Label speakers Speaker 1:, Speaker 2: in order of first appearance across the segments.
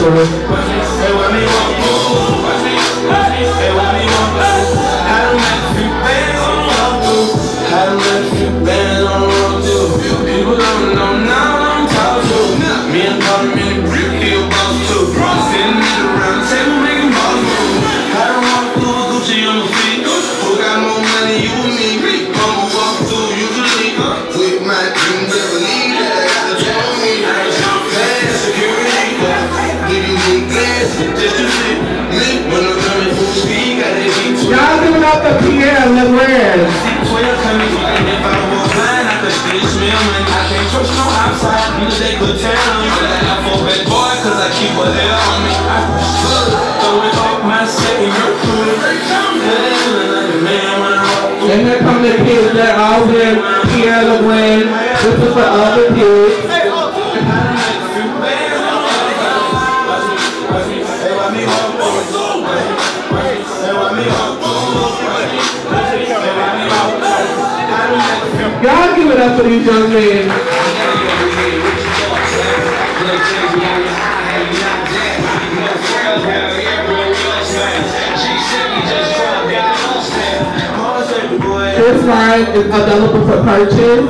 Speaker 1: commercial. Y'all giving up the Pierre LeGrand. And here come the kids that all wear Pierre LeGrand. This is for other kids. Y'all give it up for these young men. This line is available for purchase.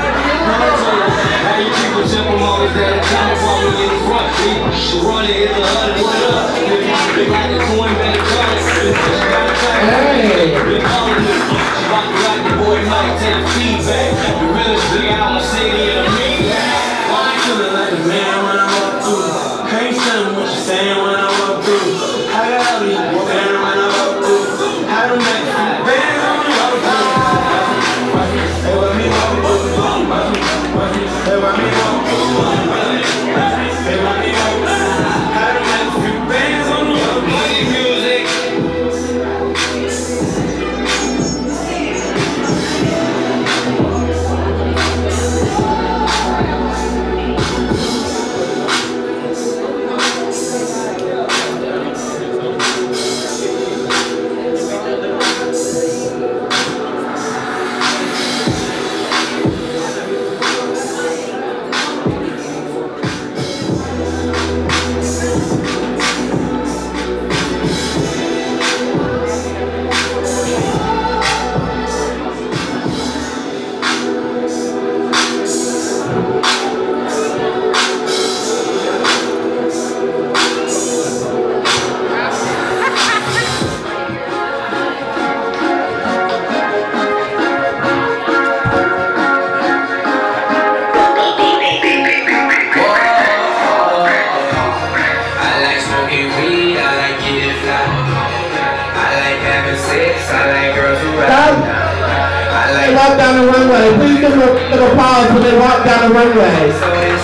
Speaker 1: Walk down the runway. Please give them a pause when they walk down the runway. A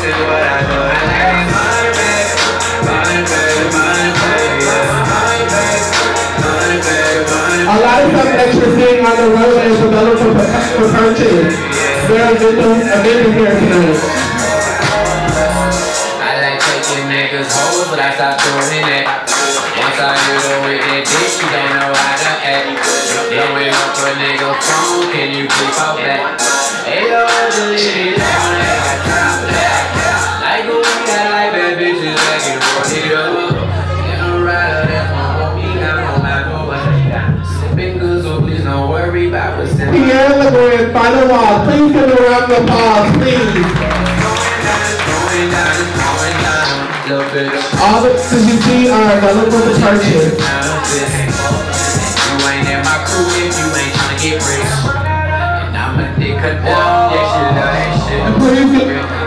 Speaker 1: lot of stuff that you're seeing on the runway is available for purchase. There's a vendor here tonight.
Speaker 2: I like taking niggas hoes, but I stopped doing it. Once I hear the wicked bitch, you don't know how to act. Blowing up a nigga phone, can you please call back? Hey, yo, delete it on that top. Like a week, I like bad bitches that can roll it up. And a rider that's gonna hold me down, no matter what. Sipping good, so please don't worry about what's in my
Speaker 1: Pierre LeGrand, final wall. Please give a round of applause, please. All the things you see are available to purchase.
Speaker 2: Get rich, and I'm a dick down, yeah, shit, that shit.
Speaker 1: And please